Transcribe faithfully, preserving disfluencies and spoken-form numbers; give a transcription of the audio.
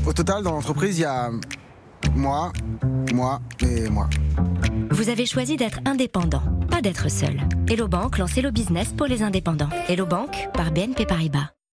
Au total, dans l'entreprise, il y a moi, moi et moi. Vous avez choisi d'être indépendant, pas d'être seul. Hello Bank lance Hello Business pour les indépendants. Hello Bank par B N P Paribas.